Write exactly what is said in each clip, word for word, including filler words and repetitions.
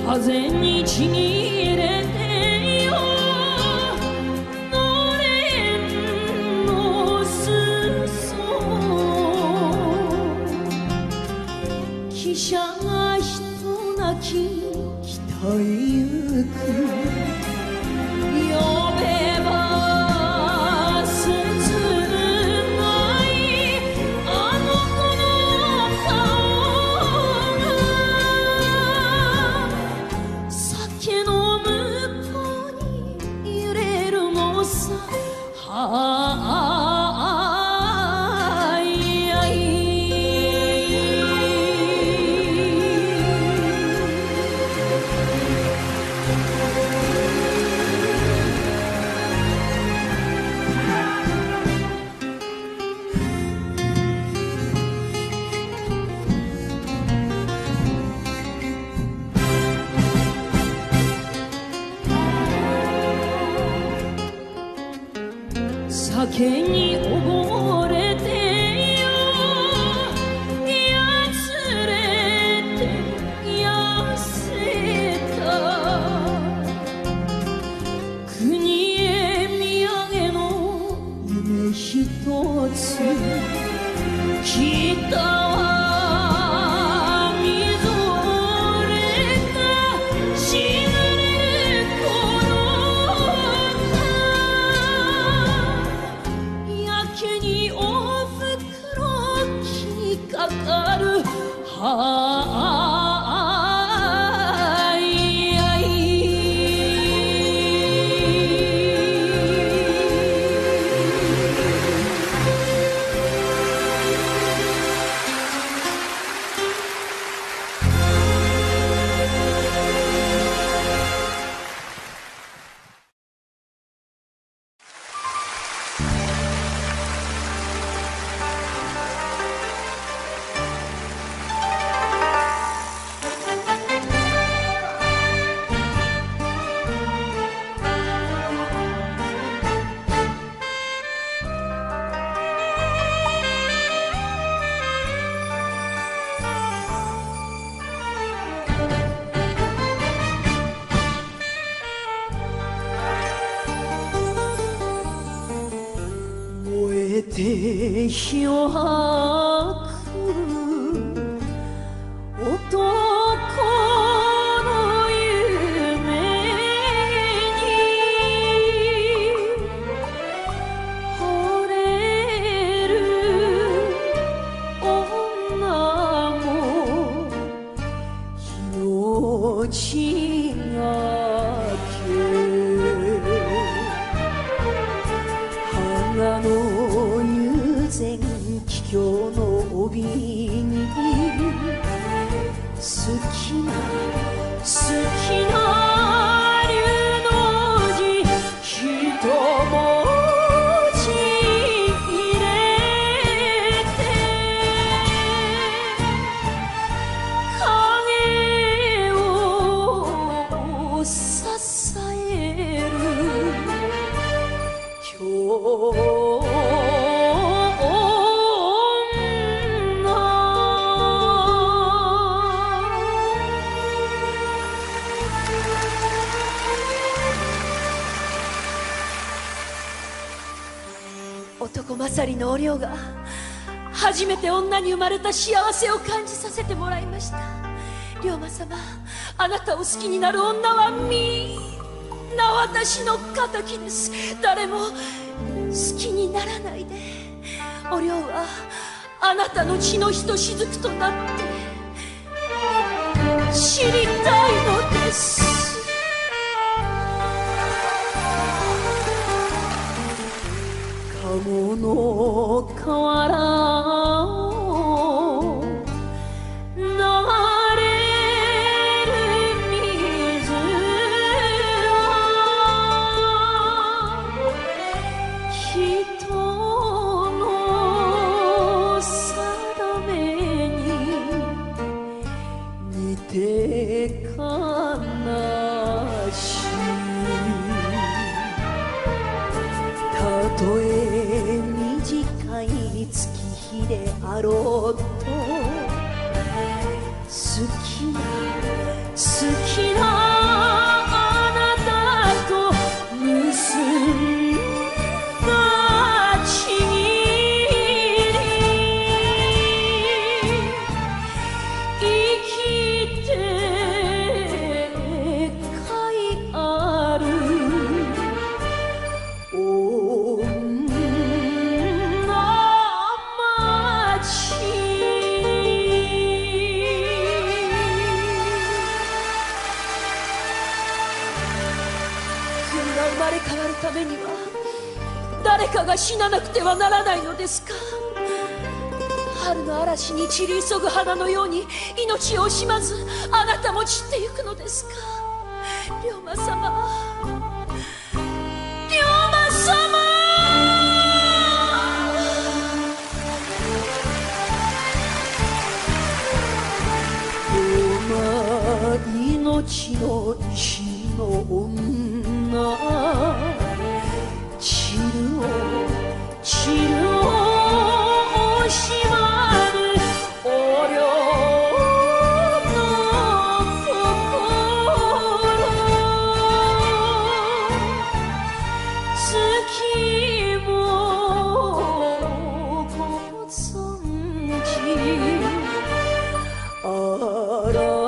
風にちぎれてよのれんの裾汽車がひと泣き北へ行く呼べば切ないあの子の顔が酒の向こうに揺れるのさはあいやい酒に溺れてよやつれて痩せた国へ土産の夢ひとつ北はみぞれがしぐれ転がやけにおふくろ気かかるはあいやい燃えて火を吐く男の夢に惚れる女も命がけ花の友禅桔梗の帯に好きな好きな龍の字ひと文字入れて影を支える今日男勝りのお涼が初めて女に生まれた幸せを感じさせてもらいました。龍馬様、あなたを好きになる女はみんな私の敵です。誰も好きにならないで。お涼はあなたの血のひとしずくとなって知りたいのです。鴨の河原を流れる水は人の定めに似て悲しい。たとえ短い月日であろうと好きな好きな変わるためには誰かが死ななくてはならないのですか？春の嵐に散り急ぐ花のように命を惜しまずあなたも散ってゆくのですか？龍馬様、龍馬様。命の石の女、散るを散るを惜しまぬお涼の心、月もご存じあら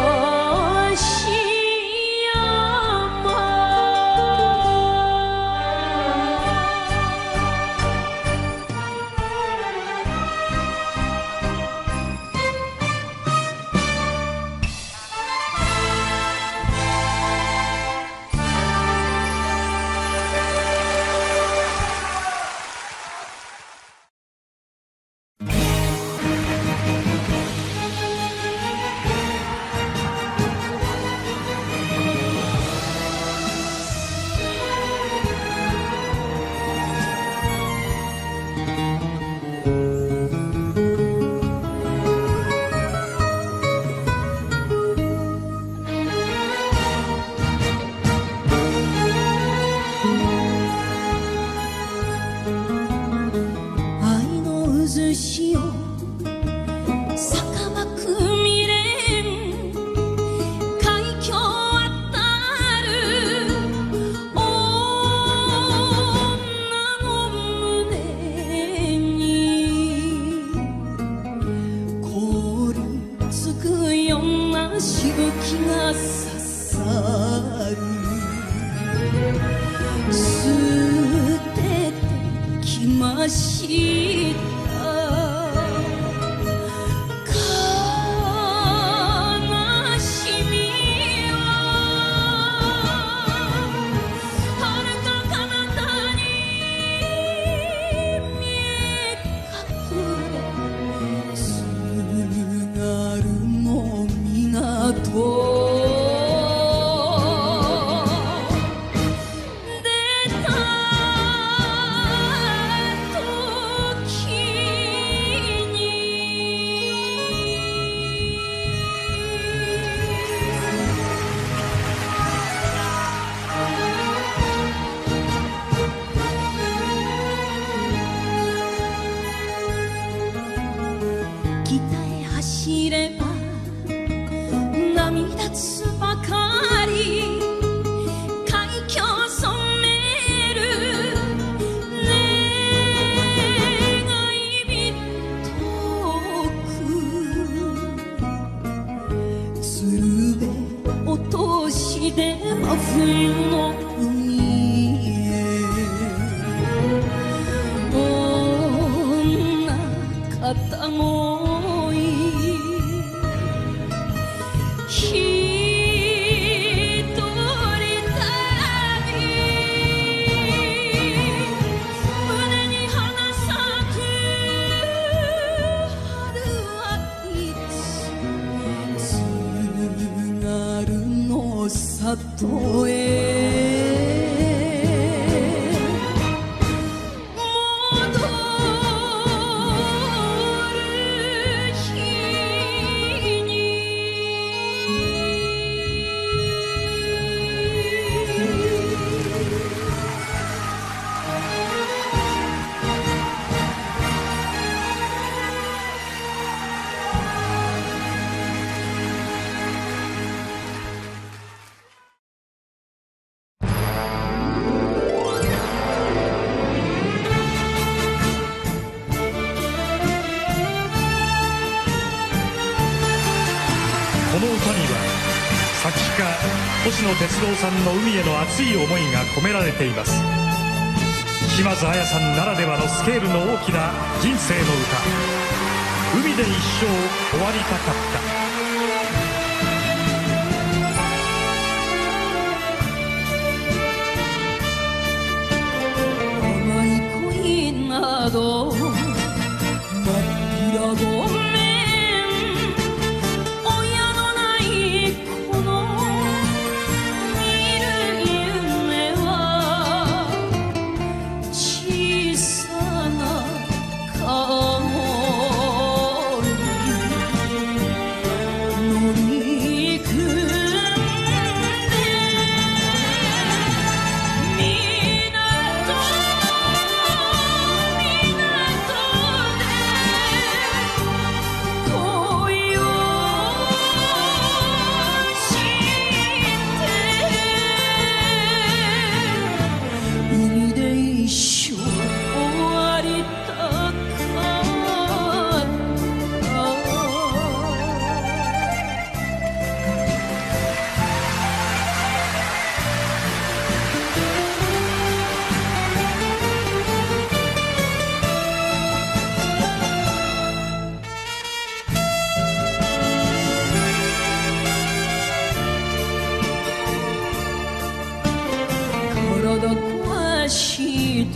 星野鉄郎さんの海への熱い思いが込められています。島津亜矢さんならではのスケールの大きな人生の歌、海で一生終わりたかった。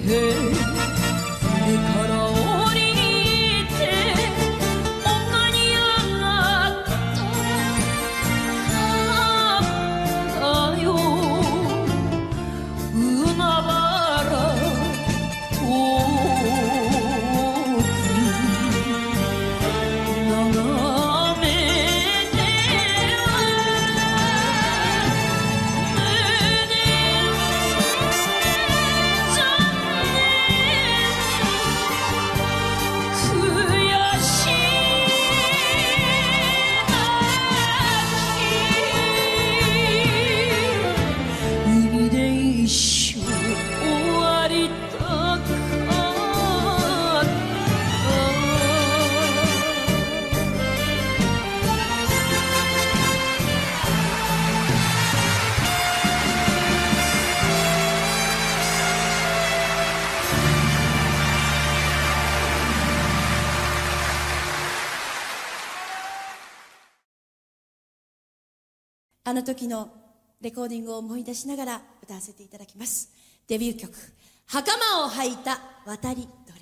あの時のレコーディングを思い出しながら歌わせていただきます。デビュー曲「袴を履いた渡り鳥」。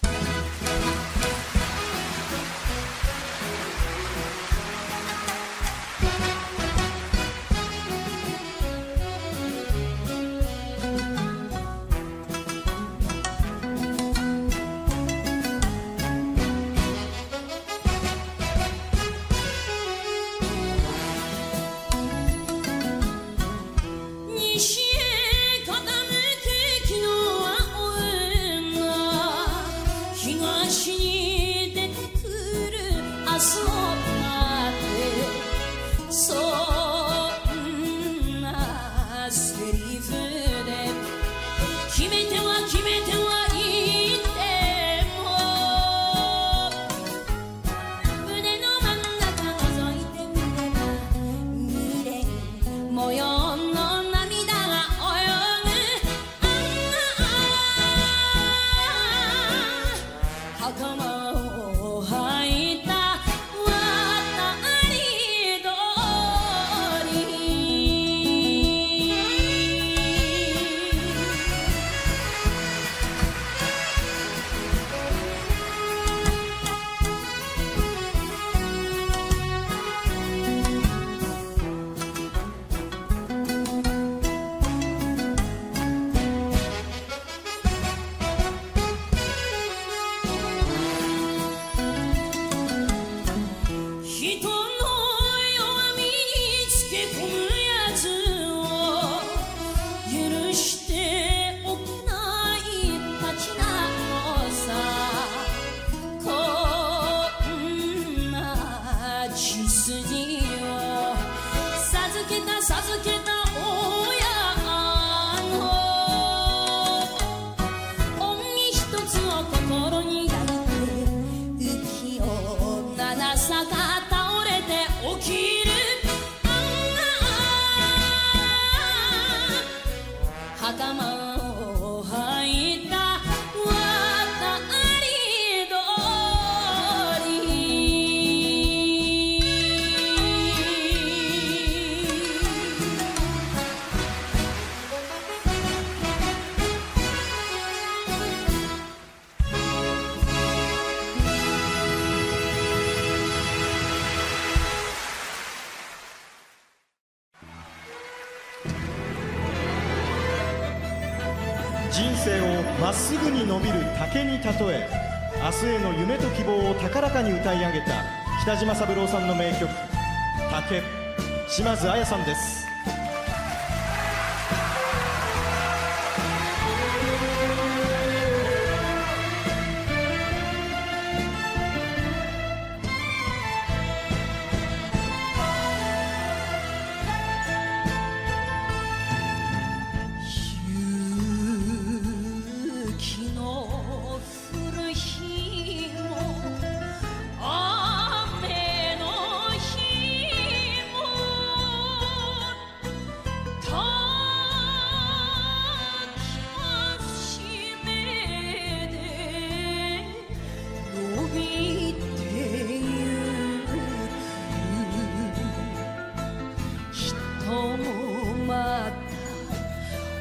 人生をまっすぐに伸びる竹に例え、明日への夢と希望を高らかに歌い上げた北島三郎さんの名曲「竹」、島津亜矢さんです。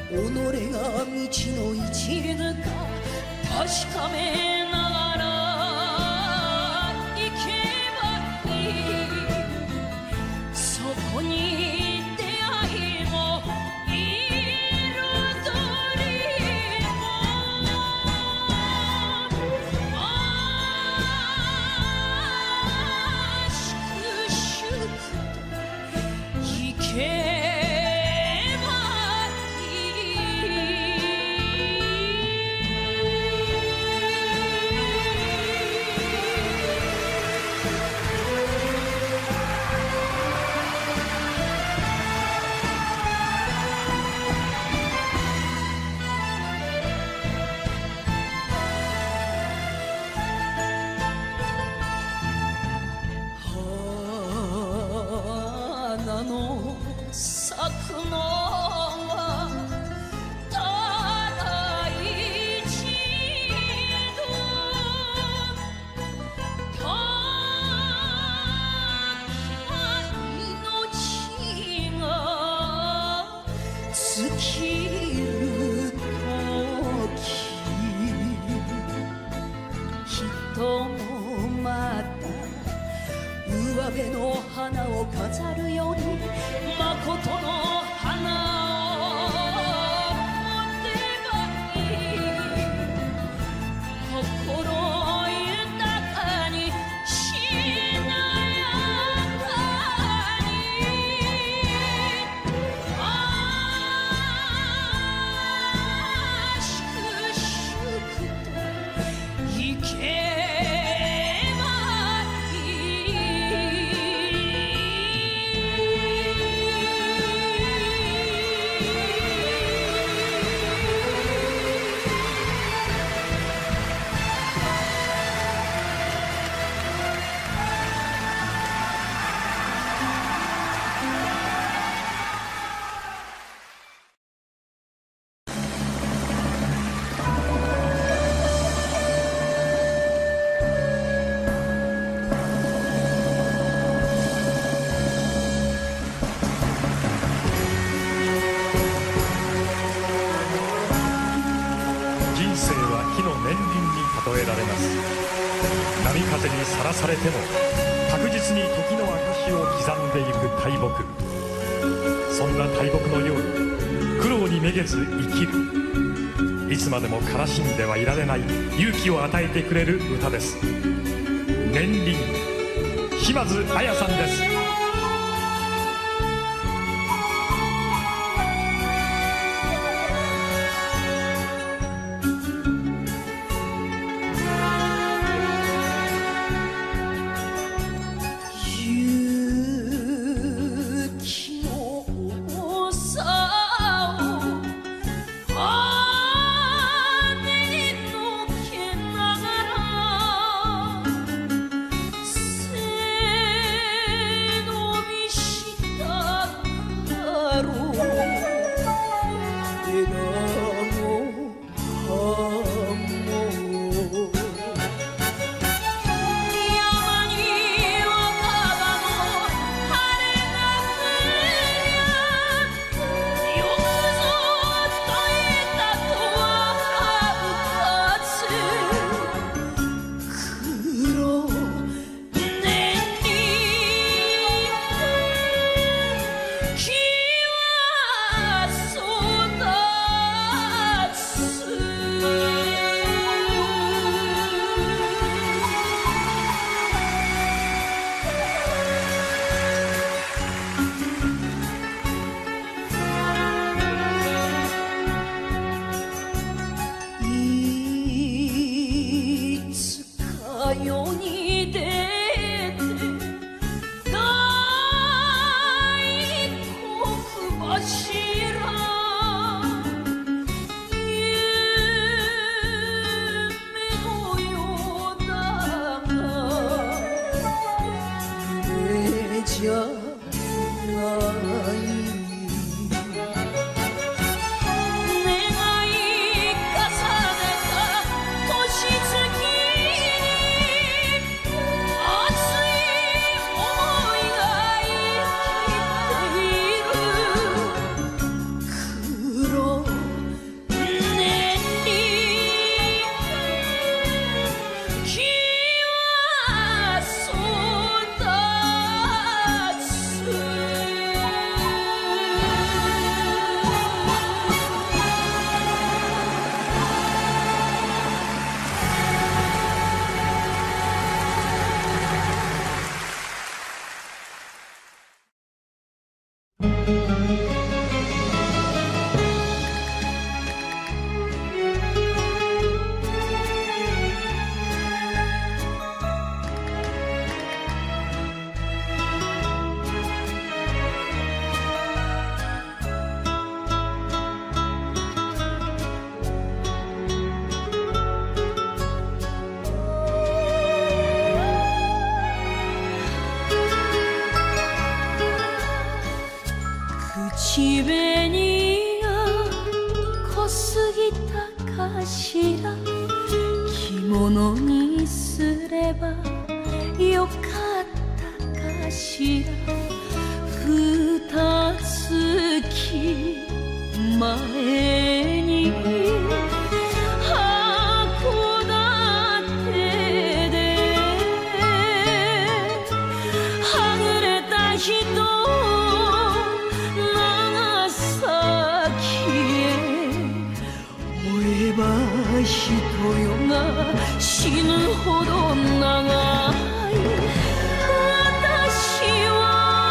己が道の一途か確かめながら行けばいい。そこに出会いも彩りもしくしくと行け咲くのはただ一度時は命が尽きる時人もまた上辺の花を飾るより誠の花を持てばいい。心豊かにしなやかにしくしくと生け例えられます。波風にさらされても確実に時の証を刻んでいく大木。そんな大木のように苦労にめげず生きる。いつまでも悲しんではいられない勇気を与えてくれる歌です。年輪、島津亜矢さんです。 せ地紅が濃すぎたかしら、着物にすればよかったかしら。二月前に函館ではぐれた人、長崎へ追えば人よが死ぬほど長い。私は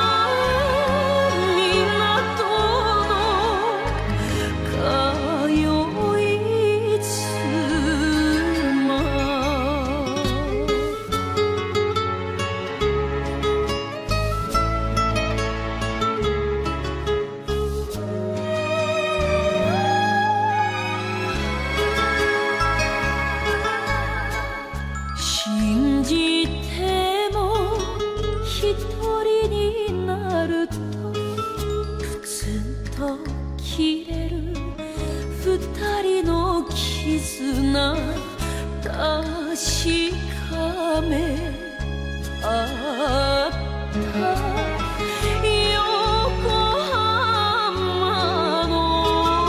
信じても一人になるとプツンと切れる二人の絆、確かめあった。横浜の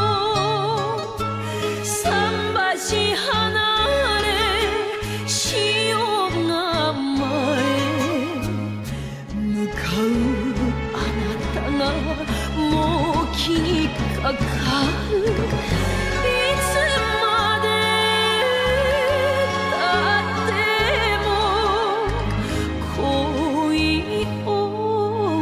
桟橋離れ塩ヶ前向かうあなたがもう気にかかる。いつまでたっても恋女。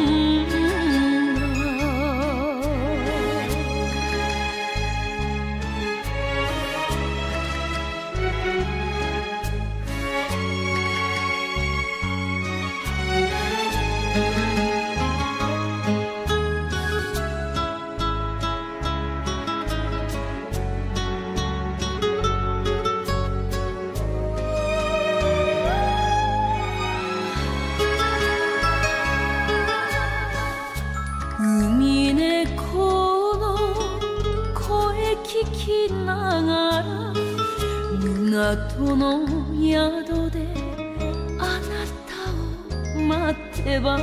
海猫の声聞きながら港の宿であなたを待ってば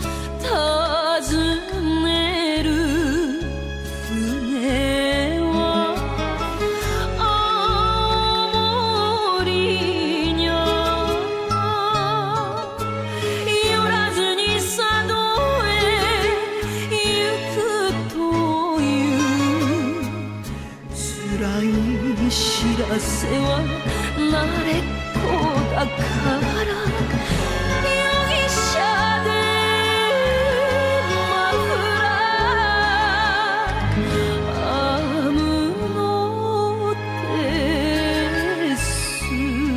訪ねる船は青森にゃ寄らずに佐渡へ行くという辛い知らせは慣れっこだから。容疑者でマフラー編むのです。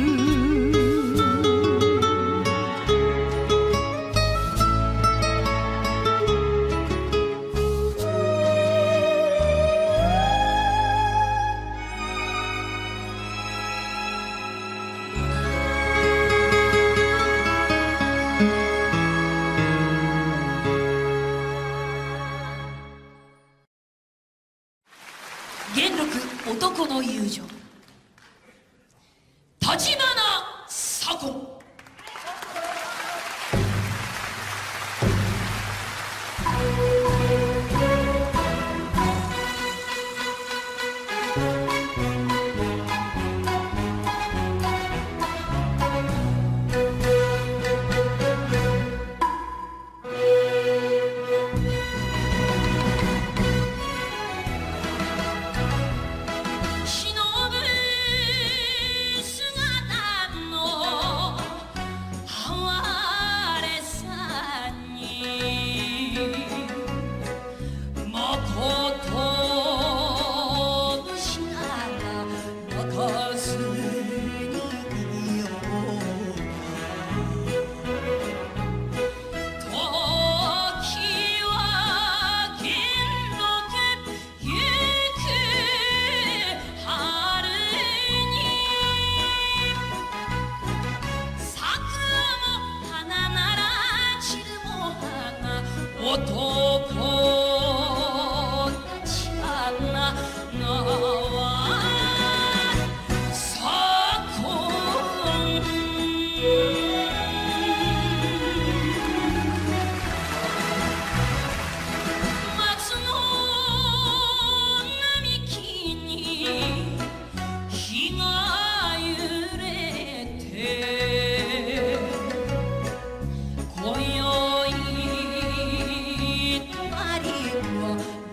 元禄男の友情、立花左近。 男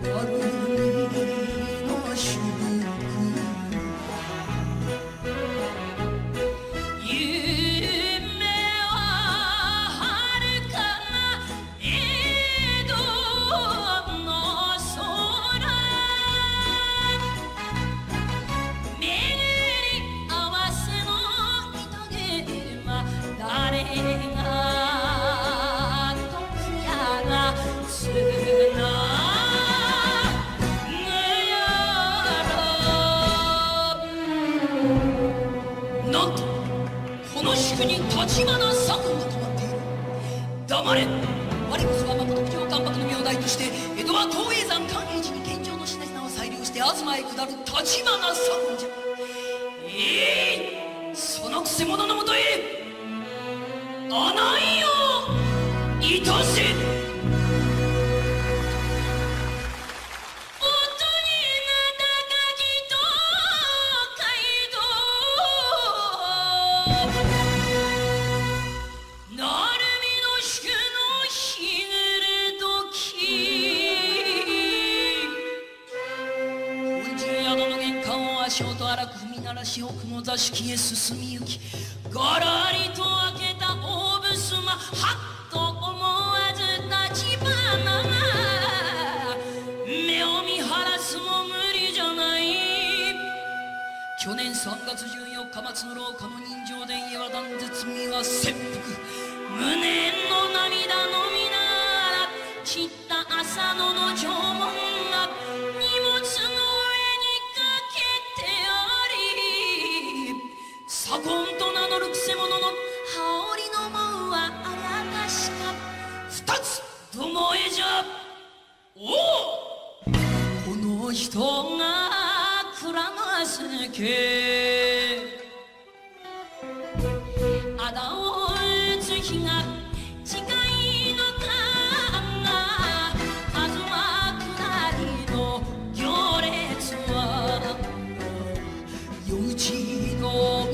黙れ。我こそは誠不浄関白の名代として江戸は東叡山寛永寺に献上の品々を裁量して東へ下る立花左近じゃ。えい、そのくせ者のもとへ案内をいたせ。足音荒く踏み鳴らし奥の座敷へ進みゆき、がらりと開けた大襖、はっと思わず立花が目を見晴らすも無理じゃない。去年さんがつじゅうよっか松の廊下の人情殿へは断絶身は切腹、無念の涙のみながら散った浅野の縄文が荷物の左近と名乗るくせ者の羽織の紋はあやかしか二つどもえじゃ。おお、この人が鞍ヶ助。あだを打つ日が近いのかが、東下りの行列は夜討ちの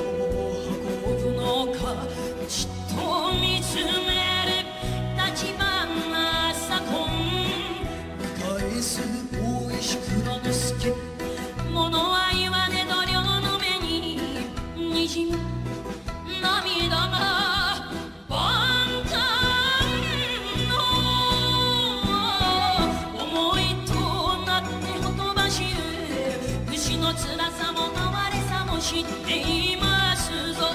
じっと見つめる立花左近、返す大石蔵之助。物は言わね度量の目ににじむ涙が万感の思いとなってほとばしる。牛の辛さも哀れさも知っていますぞ。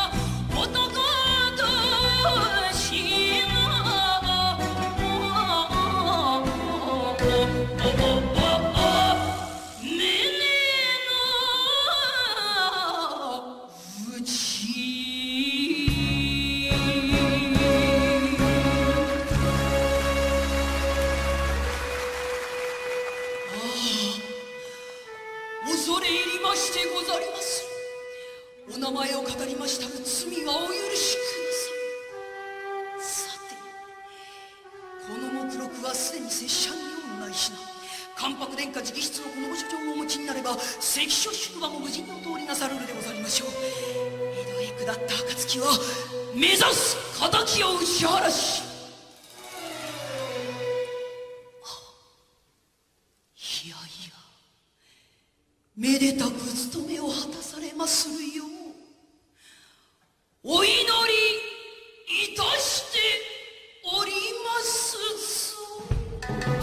恐れ入りましてござります。お名前を語りましたる罪はお許しください。さて、この目録はすでに拙者に用のない品。関白殿下直筆のこのご書状をお持ちになれば関所宿場も無事にお通りなさるのでござりましょう。江戸へ下った暁は目指す敵を打ち晴らし、いやいやめでたく務めを果たされまするようお祈りいたしておりますぞ。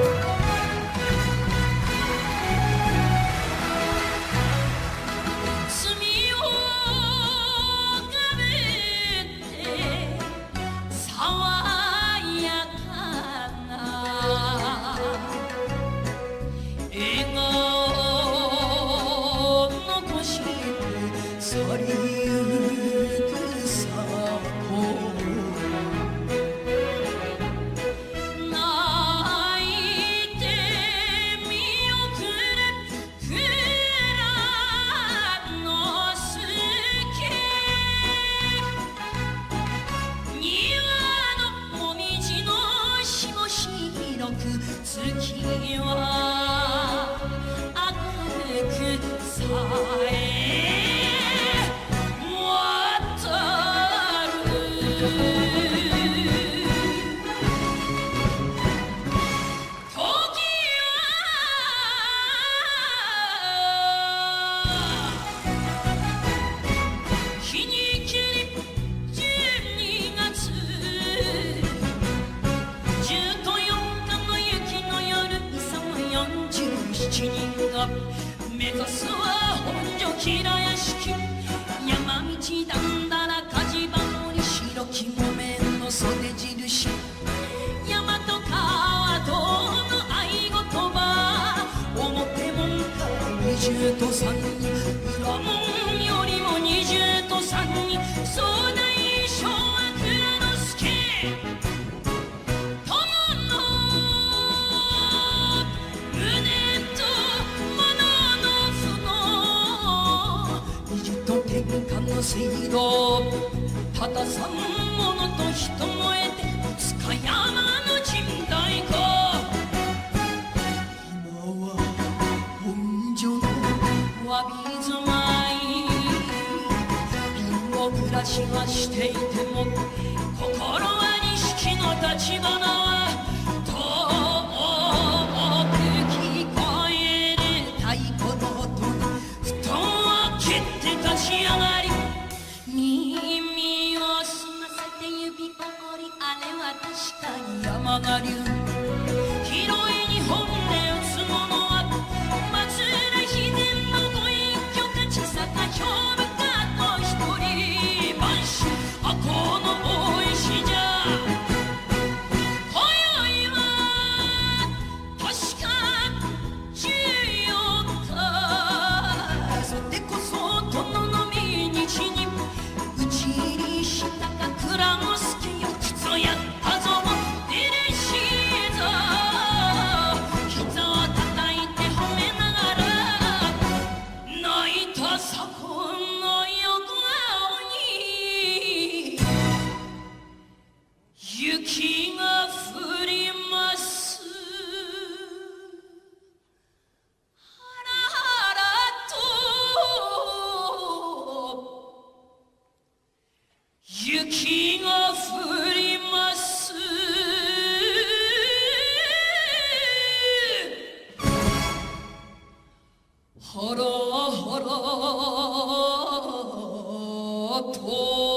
罪をかべて爽やかな笑顔残し去りゆくさも泣いて見送る蔵之助、庭のもみじのしも白く月は明るくさえ渡る時が目指すは本所平屋敷。山道だんだら火事場に白き木綿の袖印。大和川道の合言葉、表門から二重と三に、裏門よりも二重と三に、総大将は蔵之助。殿の胸と物の符の二重と天下の制度、ただ三者と人燃えて塚山の陣太鼓。今は本所のわび住まい、貧乏暮らしはしていても心は錦の立花は遠く聞こえる太鼓の音。布団を切って立ち上がり、耳を澄ませて指を折り、あれは確かに山賀流。広い日本で打つものは松浦秘伝のご隠居勝ち坂兵部家と一人番衆赤穂の大石じゃ。今宵は確かじゅうよっか、それこそ殿の命日に討ち入りしたか蔵之助よ。くそやったぞデレシーぞ。膝を叩いて褒めながら泣いた左近の横顔に雪が降ります。はらはらと雪が降ります。はらはらと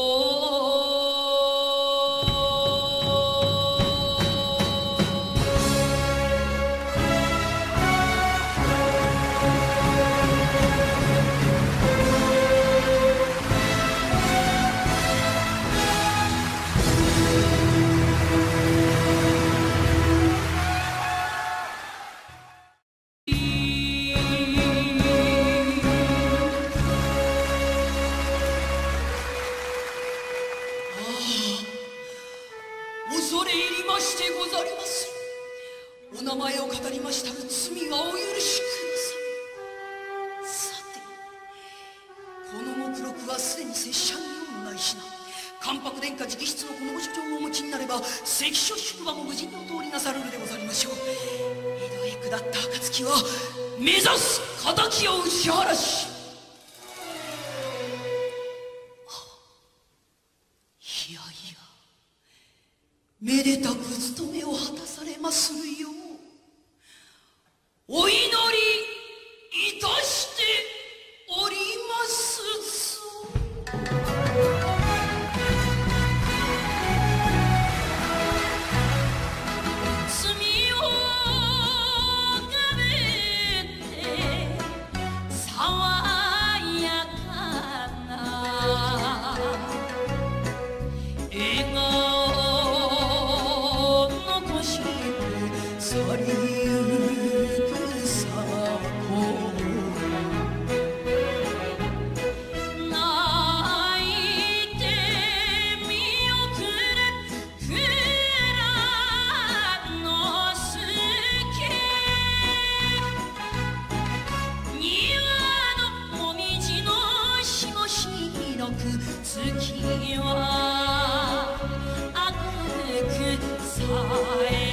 恐れ入りましてござります。お名前を語りましたる罪はお許しください。さて、この目録はすでに拙者に用ないしな。関白殿下直筆のこのご書状をお持ちになれば関所宿場も無事にお通りなさるのでござりましょう。江戸へ下った暁は目指す敵を打ち晴らし、いやいやめでたく務めを果たされまするようお祈りいたしておりますぞ。罪をがめて爽やかな笑顔去りゆくさこ泣いて見送る蔵之助庭のもみじのしご白く月は明るくさえ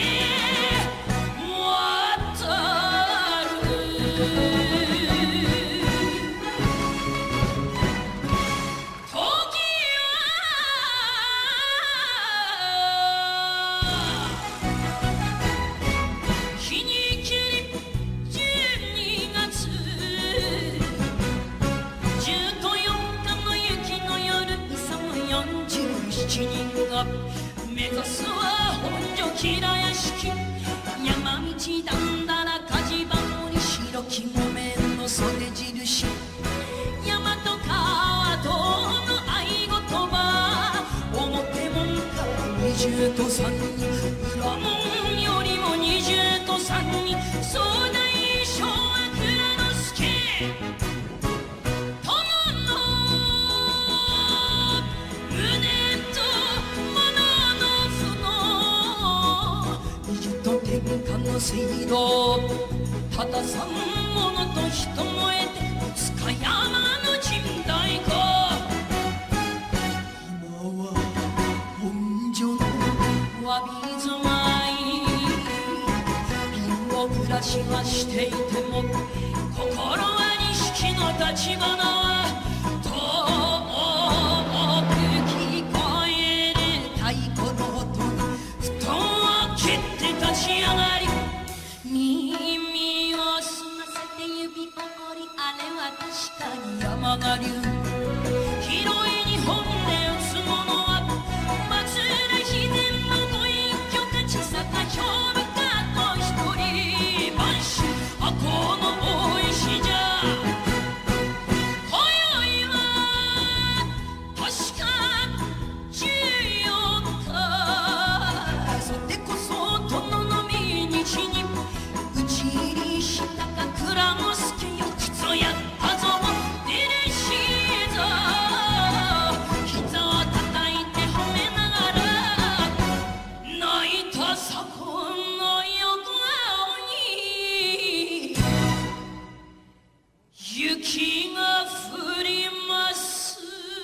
目指すは本所平屋敷山道だんだら火事場に白き壮大小悪之助友の無念と物の負の二十と天下の制度ただ三物と人も得て塚山の陣代か今は本所のわびぞまい貧乏暮らしはしていても心は錦の立花は遠く聞こえる太鼓の音布団を切って立ち上がり耳を澄ませて指を折りあれは確かに山賀流広い日本で打つ者は松浦秘伝のご隠居か千坂兵部かと一人番士赤穂の大石じゃ今宵は確か十四日それこそ殿の命日に討ち入りしたか蔵之助よくぞやったぞデレシーザ膝を叩いて褒めながら泣いた左近の横顔に雪が降ります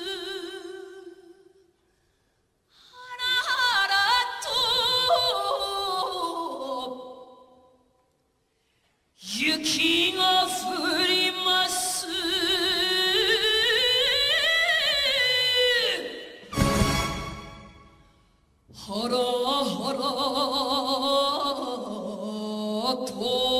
はらはらと雪が降りますはらはらと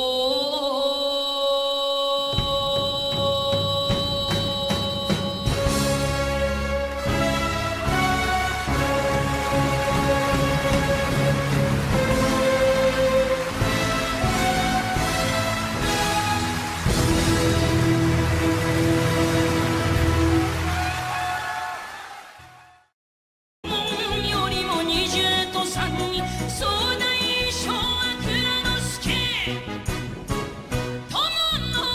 よりも二重と三に壮大小悪之助友の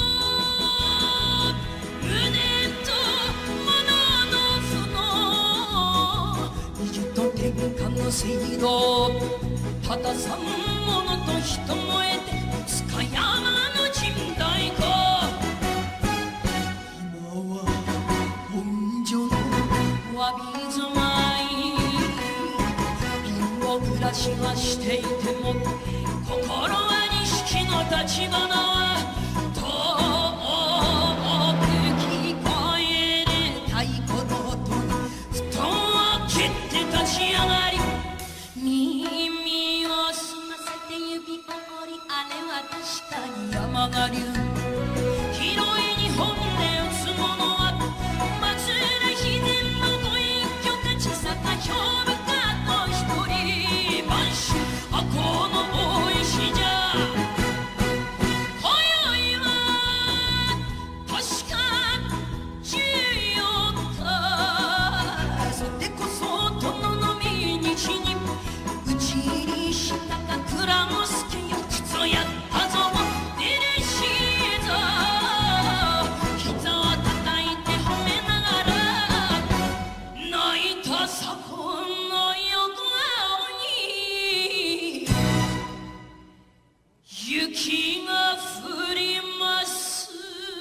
無念と物の負の二十と天下の制度ただ三物と人も得て塚山の陣代か今は本所のわびぞまい貧乏暮らしはしていても心は錦の立花は遠く聞こえる太鼓の音布団を切って立ち上がり耳を澄ませて指を折りあれは確かに山賀流広い日本で打つ者は松浦秘伝のご隠居か千坂兵部かと一人番士赤穂の大石じゃ今宵は確か十四日それこそ殿の命日に討ち入りしたか蔵之助よくぞやったぞデレシーザ膝を叩いて褒めながら泣いた左近の横顔に雪が降ります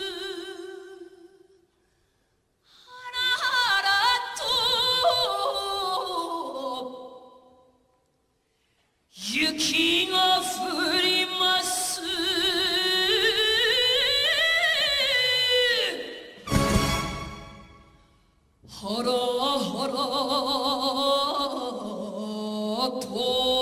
はらはらと雪が降りますはらはらと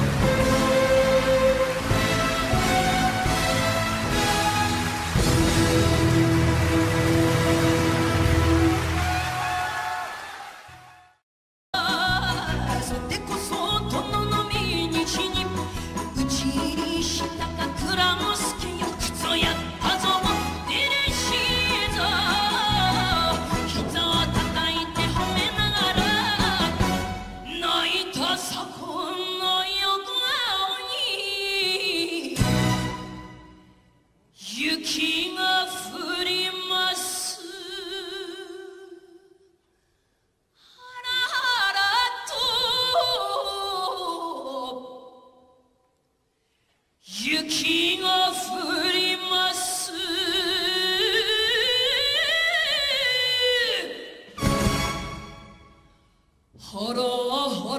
「 雪が降りますはらはらと雪が降りますはらは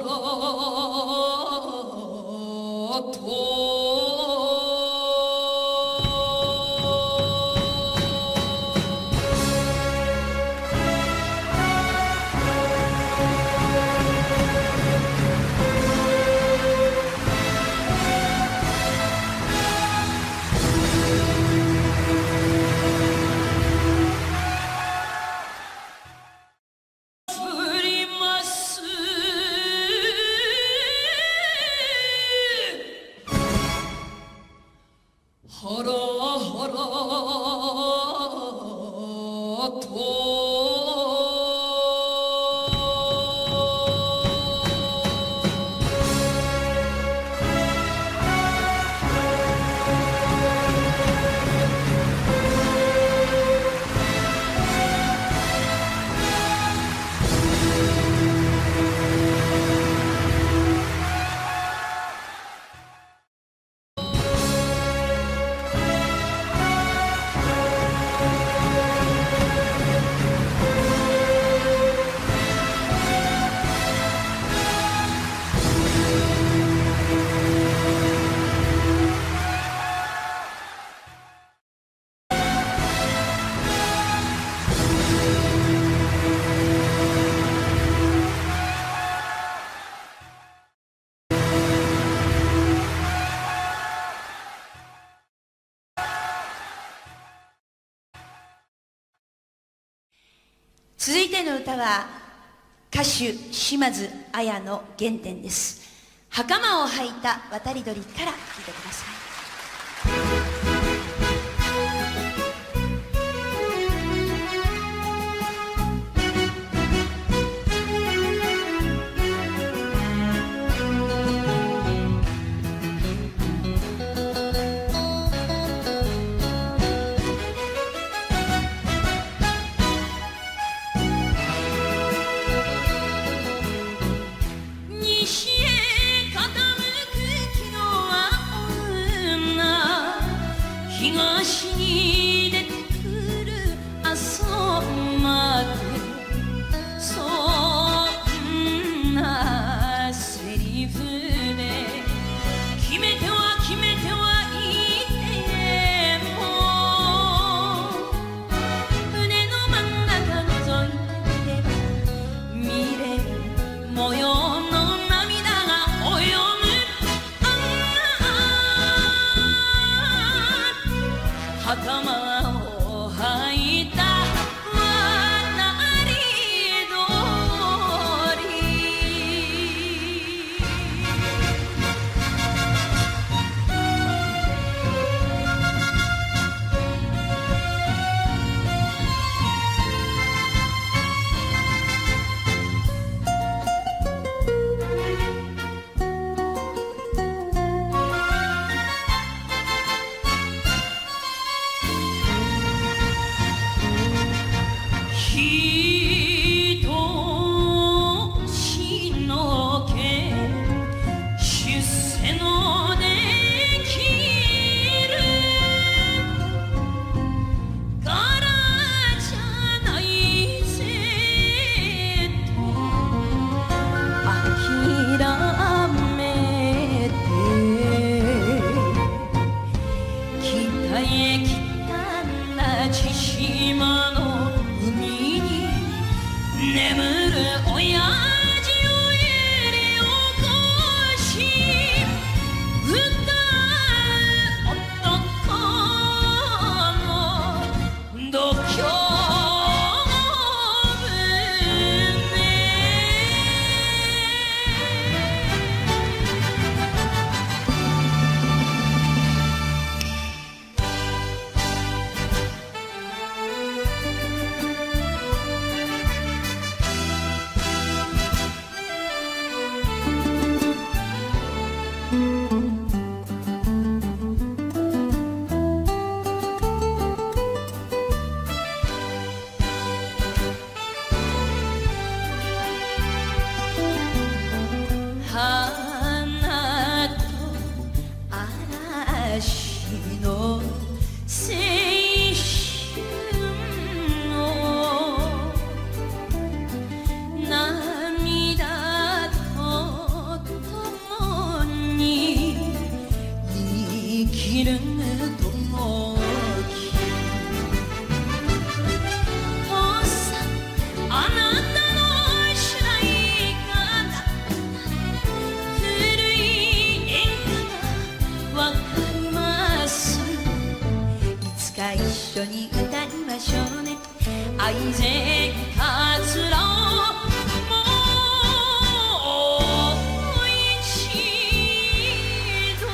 らとはらはらと続いての歌は歌手島津亜矢の原点です。袴を履いた渡り鳥から聴いてください。 西へ傾く木の青東に出てくる朝までそんなセリフで決めては決めてはいても胸の真ん中覗いては見れる模様の涙が泳ぐ袴を履いた渡り鳥つか一緒に歌いましょうね。愛染かつらもう一度。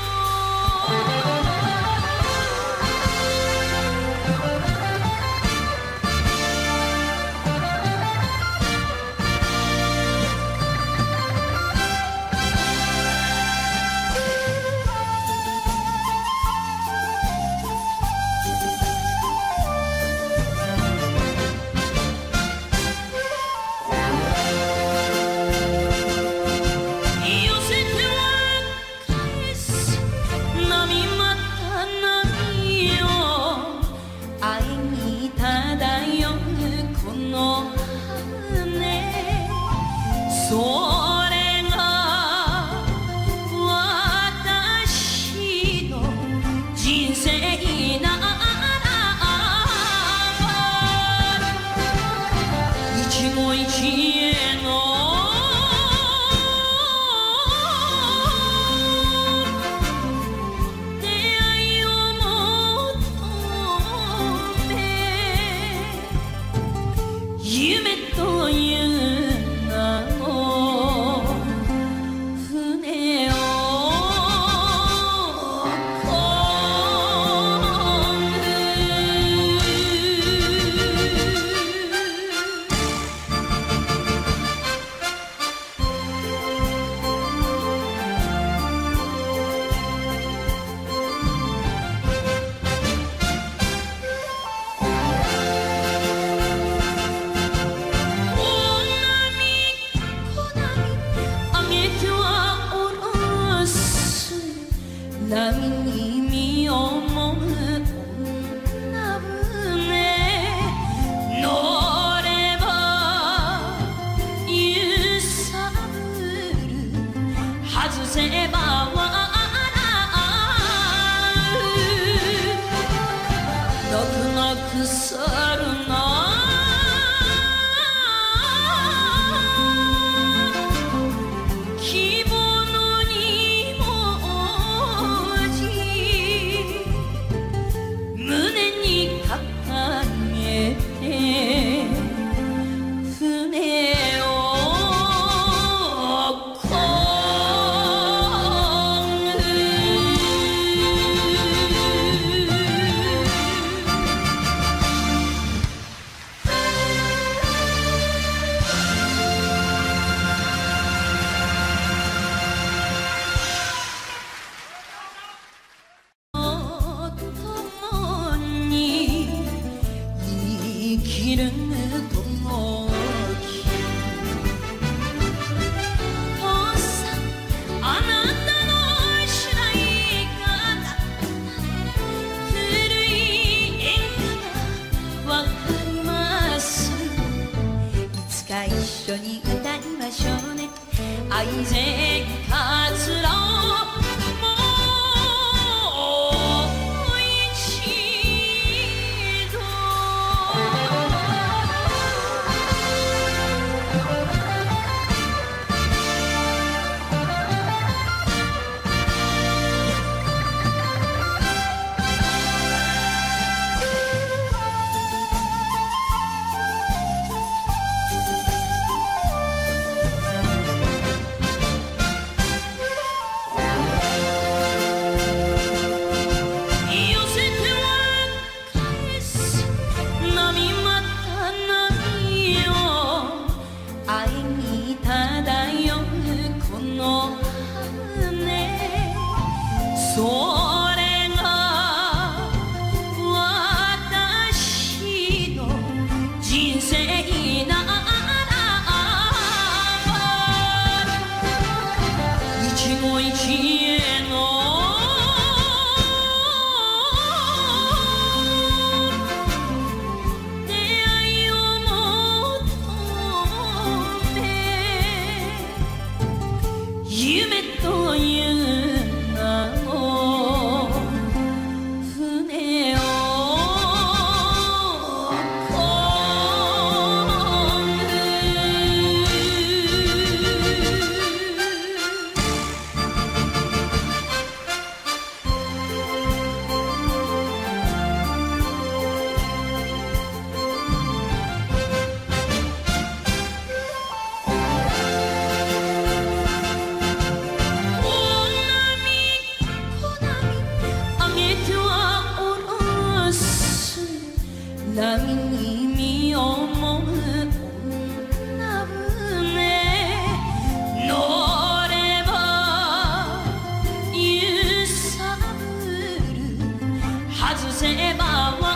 波に身をもむ女船乗れば揺さぶる外せば笑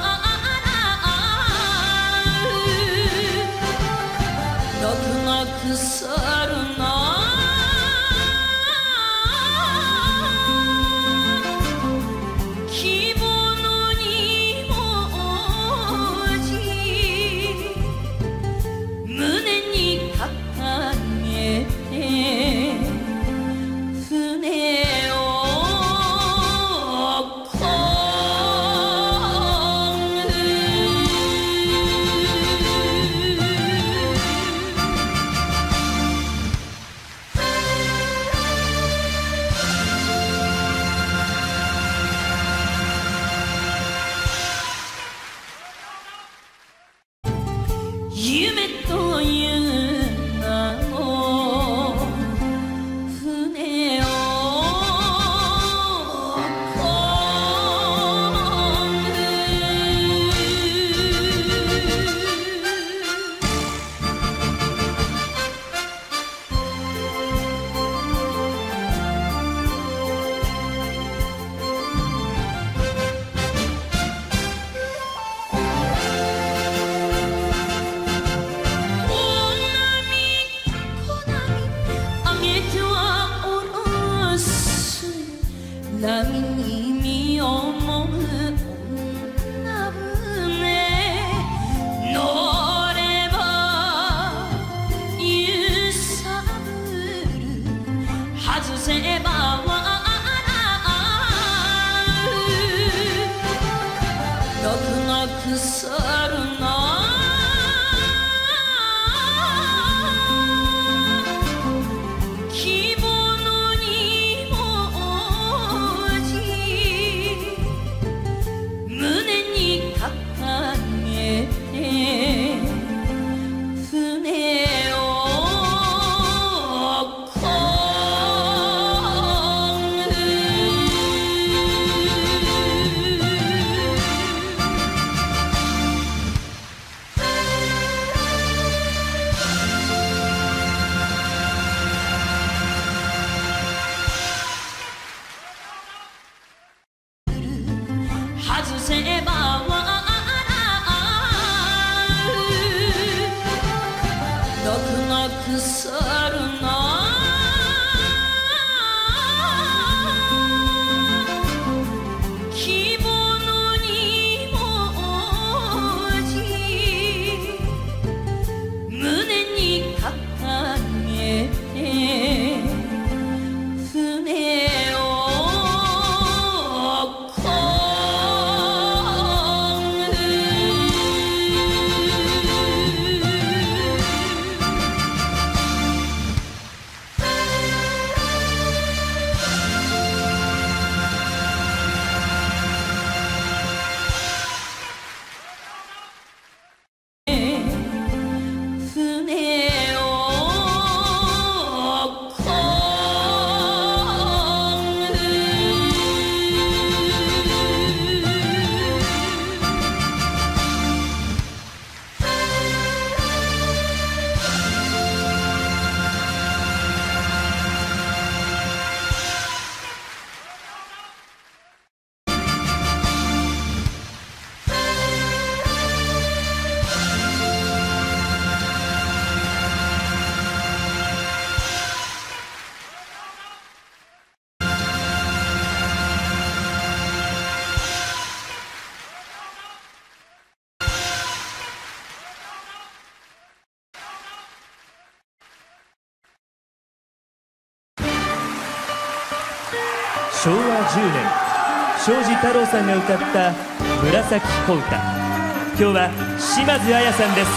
う毒が腐るな夢という名の船をこ波に身をもむ女船乗れば揺さぶる外せば笑う毒が腐るな外せば笑う毒が腐るな希望に文字胸に掲げて船をしょうわじゅうねん庄司太郎さんが歌った「紫小唄」。今日は島津亜矢さんです。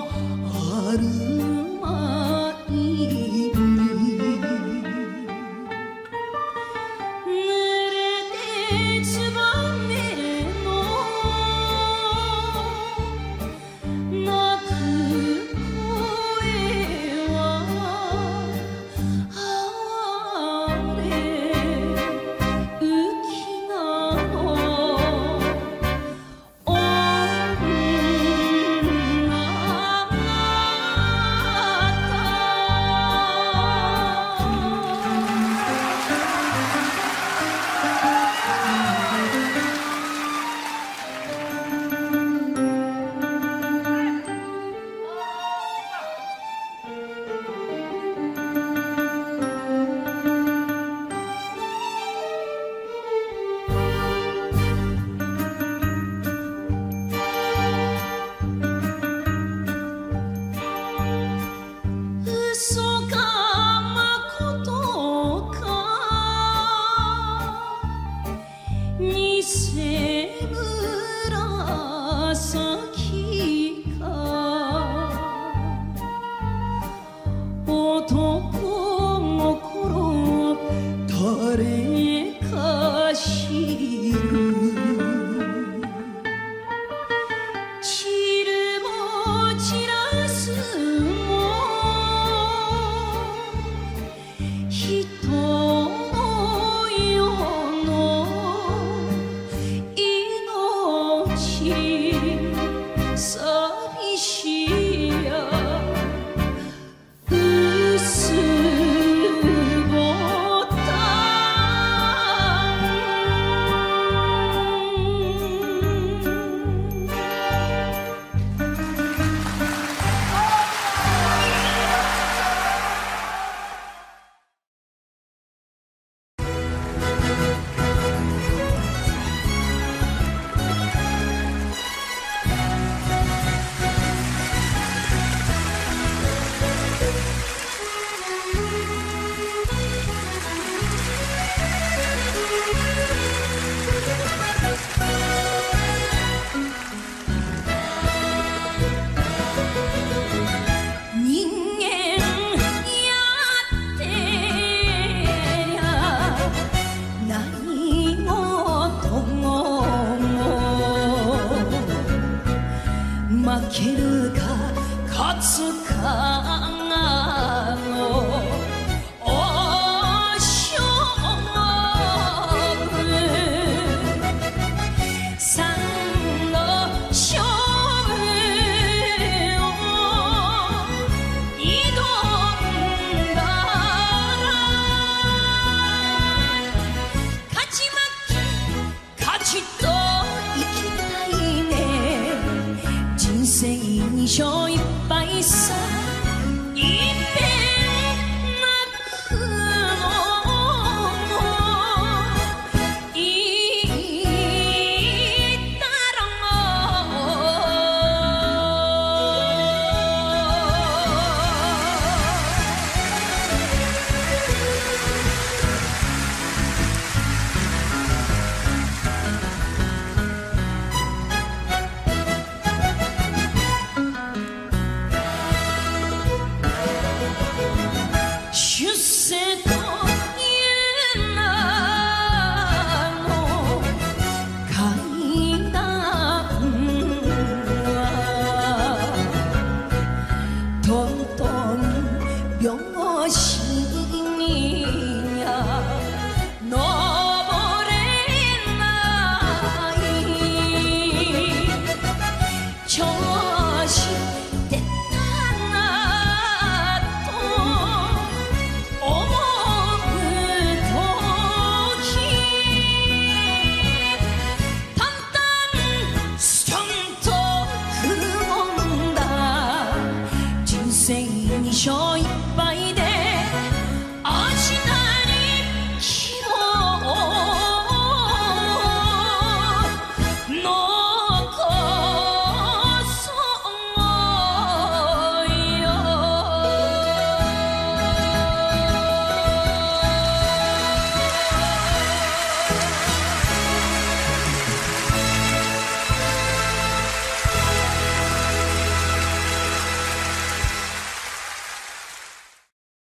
あるまいに負けるか勝つか